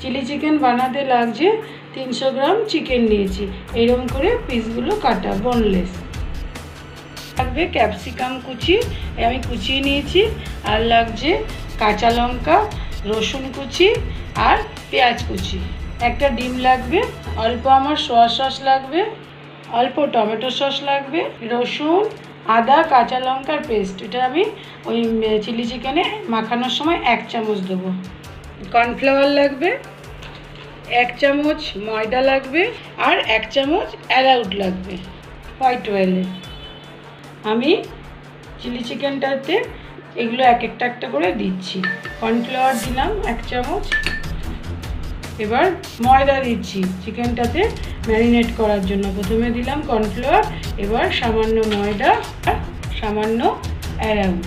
Chilli chicken বানাতে লাগছে 300 gram chicken নিয়েছি, এরকম করে পিসগুলো কাটা বোনলেস। লাগবে ক্যাপসিকাম কুচি, আমি কুচিয়ে নিয়েছি, আর লাগছে কাঁচা লঙ্কা, রসুন কুচি আর পেঁয়াজ কুচি। একটা ডিম লাগবে, অল্প আমার সোয়া সস লাগবে, অল্প টমেটো সস লাগবে, রসুন আদা কাঁচা লঙ্কার পেস্ট, এটা আমি ওই চিলি চিকেনে মাখানোর সময় 1 চামচ দেবো। কর্নফ্লাওয়ার লাগবে, 1 চামচ ময়দা লাগবে, আর 1 চামচ অ্যারারুট লাগবে হোয়াইট অয়েলে। আমি চিলি চিকেনটাতে এগুলো এক একটা করে দিচ্ছি। কর্নফ্লাওয়ার দিলাম 1 চামচ, এবার ময়দা দিচ্ছি চিকেনটাতে ম্যারিনেট করার জন্য। প্রথমে দিলাম কর্নফ্লাওয়ার, এবার সামান্য ময়দা আর সামান্য অ্যারারুট।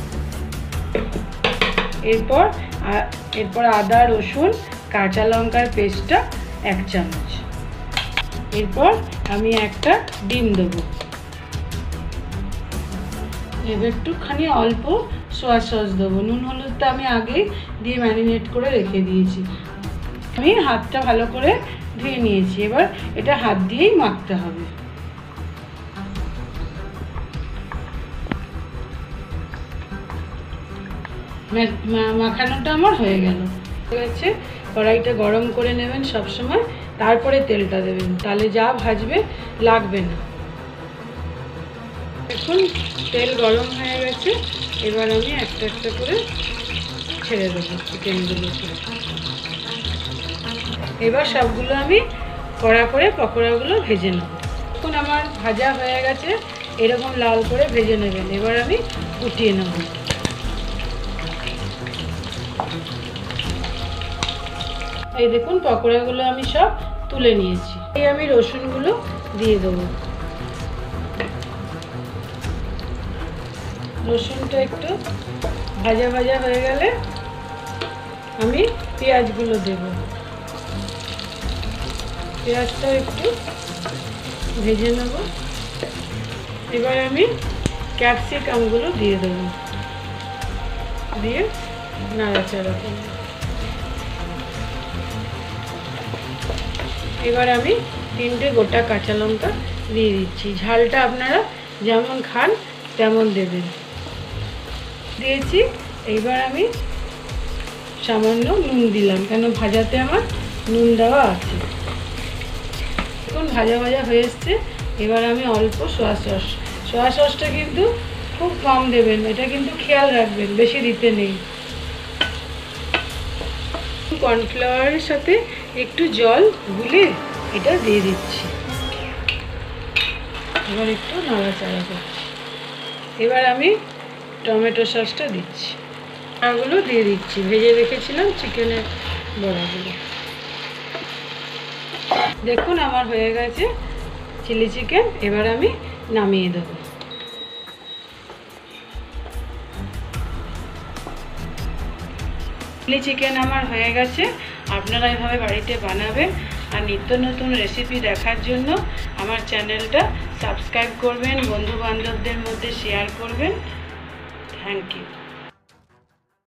এরপর আদা রসুন কাঁচা লঙ্কার পেস্টটা 1 চামচ। এরপর আমি একটা ডিম দেবো, এবার একটুখানি অল্প সোয়া সস দেবো। নুন হলুদটা আমি আগেই দিয়ে ম্যারিনেট করে রেখে দিয়েছি। আমি হাতটা ভালো করে ধুয়ে নিয়েছি, এবার এটা হাত দিয়েই মাখতে হবে। মাখানোটা আমার হয়ে গেল। ঠিক আছে, কড়াইটা গরম করে নেবেন সব সময়, তারপরে তেলটা দেবেন, তাহলে যা ভাজবে লাগবে না। এখন তেল গরম হয়ে গেছে, এবার আমি একটা করে ছেড়ে দেবো চিকেনগুলোকে। এবার সবগুলো আমি কড়া করে পকোড়াগুলো ভেজে নেব। এখন আমার ভাজা হয়ে গেছে, এরকম লাল করে ভেজে নেবেন। এবার আমি উঠিয়ে নেব। এই দেখুন পকোড়াগুলো আমি সব তুলে নিয়েছি। এই আমি রসুনগুলো দিয়ে দেবো। রসুনটা একটু ভাজা ভাজা হয়ে গেলে আমি পেঁয়াজগুলো দেব। পেঁয়াজটা একটু ভেজে নেব। এবার আমি ক্যাপসিকামগুলো দিয়ে দেবো, দিয়ে নাড়াচাড়া করব। এবার আমি 3টে গোটা কাঁচা লঙ্কা দিয়ে দিচ্ছি। ঝালটা আপনারা যেমন খান তেমন দেবেন। দিয়েছি। এইবার আমি সামান্য নুন দিলাম, কেন ভাজাতে আমার নুন দেওয়া আছে। এখন ভাজা ভাজা হয়ে এসছে, এবার আমি অল্প সোয়া সসটা কিন্তু খুব কম দেবেন, এটা কিন্তু খেয়াল রাখবেন, বেশি দিতে নেই। কর্নফ্লাওয়ারের সাথে একটু জল গুলে এটা দিয়ে দিচ্ছি। এবার একটু নাড়াচাড়া করছি। এবার আমি টমেটো সসটা দিচ্ছি, এগুলো দিয়ে দিচ্ছি, ভেজে রেখেছিলাম চিকেনের বড়াগুলো। দেখুন আমার হয়ে গেছে চিলি চিকেন, এবার আমি নামিয়ে দেবো। চিলি চিকেন আমার হয়ে গেছে। আপনারা এভাবে বাড়িতে বানাবেন, আর নিত্য নতুন রেসিপি দেখার জন্য আমার চ্যানেলটা সাবস্ক্রাইব করবেন, বন্ধু বান্ধবদের মধ্যে শেয়ার করবেন। Thank you.